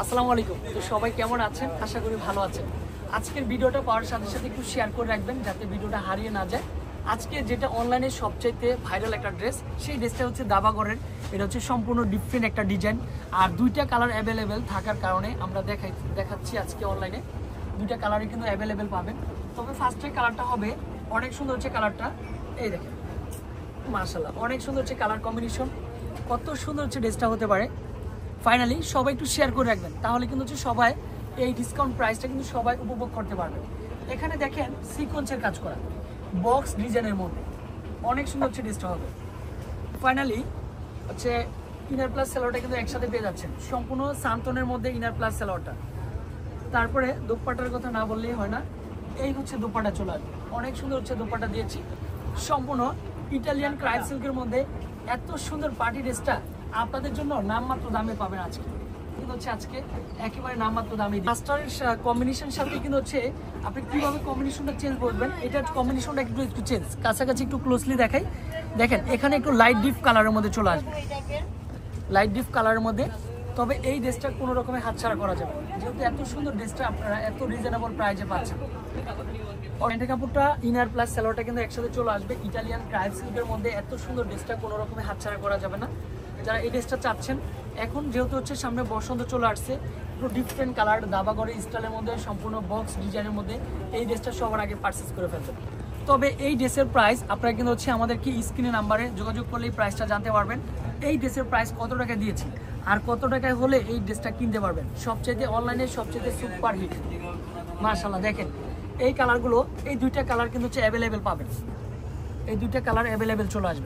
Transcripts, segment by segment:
আসসালামু আলাইকুম। তো সবাই কেমন আছেন? আশা করি ভালো আছেন। আজকের ভিডিওটা পাওয়ার সাথে সাথে একটু শেয়ার করে রাখবেন যাতে ভিডিওটা হারিয়ে না যায়। আজকে যেটা অনলাইনে সবচাইতে ভাইরাল একটা ড্রেস, সেই ড্রেসটা হচ্ছে দাবাগরের। এটা হচ্ছে সম্পূর্ণ ডিফারেন্ট একটা ডিজাইন, আর দুইটা কালার অ্যাভেলেবেল থাকার কারণে আমরা দেখাচ্ছি আজকে অনলাইনে দুইটা কালারই কিন্তু অ্যাভেলেবেল পাবেন। তবে ফার্স্টের কালারটা হবে অনেক সুন্দর হচ্ছে কালারটা, এই দেখেন মাশাআল্লাহ অনেক সুন্দর হচ্ছে কালার কম্বিনেশন। কত সুন্দর হচ্ছে ড্রেসটা হতে পারে। ফাইনালি সবাই একটু শেয়ার করে রাখবেন, তাহলে কিন্তু হচ্ছে সবাই এই ডিসকাউন্ট প্রাইসটা কিন্তু সবাই উপভোগ করতে পারবে। এখানে দেখেন সিকোয়েন্সের কাজ করা বক্স ডিজাইনের মধ্যে অনেক সুন্দর হচ্ছে ড্রেসটা হবে। ফাইনালি হচ্ছে ইনার প্লাস সেলোয়ারটা কিন্তু একসাথে পেয়ে যাচ্ছেন, সম্পূর্ণ সান্তনের মধ্যে ইনার প্লাস সেলোয়ারটা। তারপরে দোপাট্টার কথা না বললেই হয় না, এই হচ্ছে দোপাট্টা চলে আসবে। অনেক সুন্দর হচ্ছে দোপাট্টা দিয়েছি, সম্পূর্ণ ইটালিয়ান ক্রাইপ সিল্কের মধ্যে। এত সুন্দর পার্টি ড্রেসটা আপনাদের জন্য নামমাত্র দামে পাবেন আজকে, কিন্তু হচ্ছে আজকে একেবারে নামমাত্র দামে। মাস্টারের কম্বিনেশন সাথে কিন্তু হচ্ছে আপনি কিভাবে কম্বিনেশনটা চেঞ্জ করবেন, এটার কম্বিনেশনটা একটু চেঞ্জ। কাছাকাছি একটু ক্লোজলি দেখাই, দেখেন এখানে একটু লাইট ডিপ কালারের মধ্যে চলে আসবে, লাইট ডিপ কালারের মধ্যে। তবে এই ড্রেসটা কোনো রকমের হাতছাড়া করা যাবে না, যেহেতু এত সুন্দর ড্রেসটা আপনারা এত রিজনেবল প্রাইসে পাচ্ছেন। প্যান্টের কাপড়টা ইনার প্লাস সেলোয়ারটা কিন্তু একসাথে চলে আসবে ইটালিয়ান ক্রাইপ সিল্কের মধ্যে। এত সুন্দর ড্রেসটা কোনো রকমের হাতছাড়া করা যাবে না। যারা এই ড্রেসটা চাচ্ছেন, এখন যেহেতু হচ্ছে সামনে বসন্ত চলে আসছে, একটু ডিফারেন্ট কালার দাবাগরের স্টাইলের মধ্যে সম্পূর্ণ বক্স ডিজাইনের মধ্যে এই ড্রেসটা সবার আগে পারচেস করে ফেলবেন। তবে এই ড্রেসের প্রাইস আপনারা কিন্তু হচ্ছে আমাদেরকে স্ক্রিনে নাম্বারে যোগাযোগ করলে এই প্রাইসটা জানতে পারবেন। এই ড্রেসের প্রাইস কত টাকা দিয়েছি আর কত টাকায় হলে এই ড্রেসটা কিনতে পারবেন। সবচেয়ে অনলাইনে সবচেয়ে সুপার হিট মাশাআল্লাহ। দেখেন এই কালারগুলো, এই দুইটা কালার কিন্তু হচ্ছে অ্যাভেলেবেল পাবেন, এই দুইটা কালার অ্যাভেলেবেল চলে আসবে।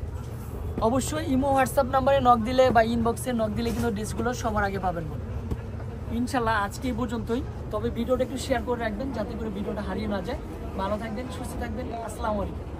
অবশ্যই ইমো হোয়াটসঅ্যাপ নাম্বারে নক দিলে বা ইনবক্সে নক দিলে কিন্তু ড্রেসগুলো সবার আগে পাবেন। ইনশাল্লাহ আজকে এই পর্যন্তই। তবে ভিডিওটা একটু শেয়ার করে রাখবেন যাতে করে ভিডিওটা হারিয়ে না যায়। ভালো থাকবেন, সুস্থ থাকবেন। আসসালামু আলাইকুম।